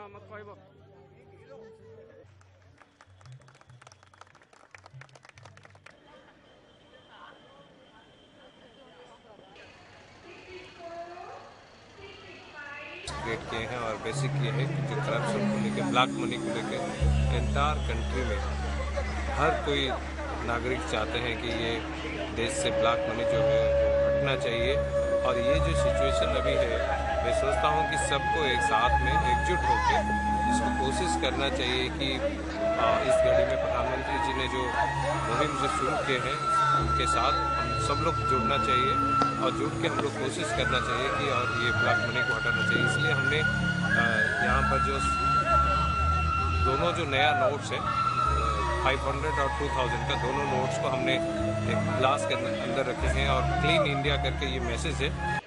Create किए हैं और बेसिक ये है कि जो करप्शन को लेकर, ब्लैक मनी को लेकर एंटायर कंट्री में हर कोई नागरिक चाहते हैं कि ये देश से ब्लैक मनी जो है वो हटना चाहिए। और ये जो सिचुएशन अभी है, मैं सोचता हूँ कि सबको एक साथ में एकजुट होकर इसको कोशिश करना चाहिए कि इस घड़ी में प्रधानमंत्री जी ने जो मुहिम जो शुरू किए हैं उनके साथ हम सब लोग जुड़ना चाहिए और जुड़ के हम लोग कोशिश करना चाहिए कि और ये ब्लैक मनी को हटाना चाहिए। इसलिए हमने यहाँ पर जो दोनों जो नया नोट्स है 500 और 2000 का, दोनों नोट्स को हमने एक ग्लास के अंदर रखे हैं और क्लीन इंडिया करके ये मैसेज है